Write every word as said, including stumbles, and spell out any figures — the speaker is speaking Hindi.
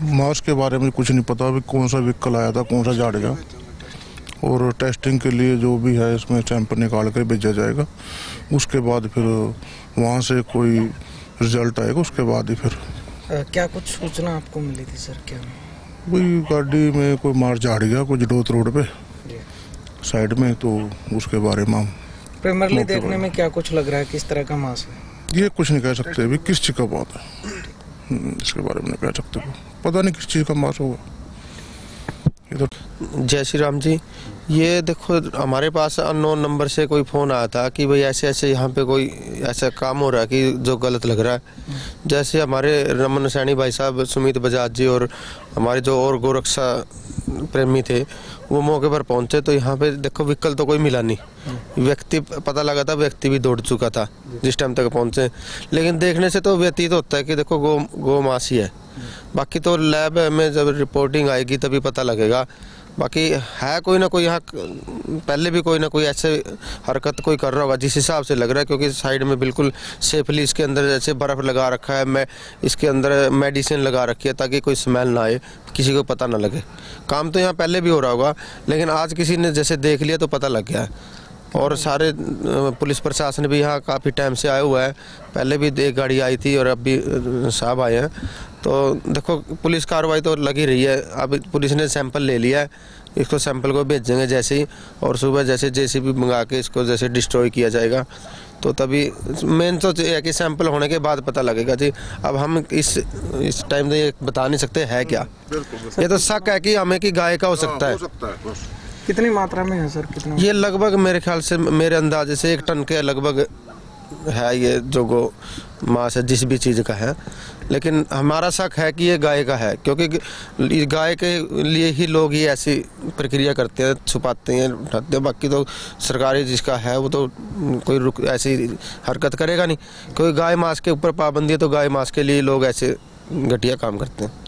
मांस के बारे में कुछ नहीं पता, अभी कौन सा व्हीकल आया था, कौन सा झाड़ गया, और टेस्टिंग के लिए जो भी है इसमें सैंपल निकाल कर भेजा जाएगा। उसके बाद फिर वहाँ से कोई रिजल्ट आएगा, उसके बाद ही फिर आ, क्या कुछ सूचना आपको मिली थी सर? क्या वही गाड़ी में कोई मार झाड़ गया कुछ जडोत रोड पे साइड में, तो उसके बारे में प्राइमरली देखने में क्या कुछ लग रहा है, किस तरह का मांस है? ये कुछ नहीं कह सकते अभी किस चीज़ का बात है, इसके बारे में नहीं कह सकते, पता नहीं किस चीज़ का मांस होगा। जय श्री राम जी। ये देखो, हमारे पास अननोन नंबर से कोई फ़ोन आया था कि भाई ऐसे ऐसे यहाँ पे कोई ऐसा काम हो रहा है कि जो गलत लग रहा है। जैसे हमारे रमन सैनी भाई साहब, सुमित बजाज जी और हमारे जो और गोरक्षा प्रेमी थे वो मौके पर पहुंचे, तो यहाँ पे देखो व्हीकल तो कोई मिला नहीं, व्यक्ति पता लगा था, व्यक्ति भी दौड़ चुका था जिस टाइम तक पहुंचे। लेकिन देखने से तो व्यतीत होता है कि देखो गो गो मास ही है। बाकी तो लैब में जब रिपोर्टिंग आएगी तभी पता लगेगा। बाकी है कोई ना कोई यहाँ पहले भी कोई ना कोई ऐसे हरकत कोई कर रहा होगा जिस हिसाब से लग रहा है, क्योंकि साइड में बिल्कुल सेफली इसके अंदर जैसे बर्फ़ लगा रखा है, मैं इसके अंदर मेडिसिन लगा रखी है ताकि कोई स्मेल ना आए, किसी को पता ना लगे। काम तो यहाँ पहले भी हो रहा होगा, लेकिन आज किसी ने जैसे देख लिया तो पता लग गया है। और सारे पुलिस प्रशासन भी यहाँ काफ़ी टाइम से आया हुआ है, पहले भी एक गाड़ी आई थी और अब भी साहब आए हैं। तो देखो पुलिस कार्रवाई तो लगी रही है। अब पुलिस ने सैंपल ले लिया है, इसको सैंपल को भेजेंगे जैसे ही, और सुबह जैसे जेसीबी मंगा के इसको जैसे डिस्ट्रॉय किया जाएगा तो तभी मेन तो है कि सैंपल होने के बाद पता लगेगा जी। अब हम इस इस टाइम तो ये बता नहीं सकते है क्या, ये तो शक है कि हमें कि गाय का हो सकता है। कितनी मात्रा में है सर? कितना? ये लगभग मेरे ख्याल से, मेरे अंदाजे से एक टन के लगभग है ये जो गो मांस है जिस भी चीज़ का है। लेकिन हमारा शक है कि ये गाय का है, क्योंकि गाय के लिए ही लोग ये ऐसी प्रक्रिया करते हैं, छुपाते हैं, उठाते हैं। बाकी तो सरकारी जिसका है वो तो कोई रुक ऐसी हरकत करेगा नहीं। कोई गाय मांस के ऊपर पाबंदी है तो गाय मांस के लिए लोग ऐसे घटिया काम करते हैं।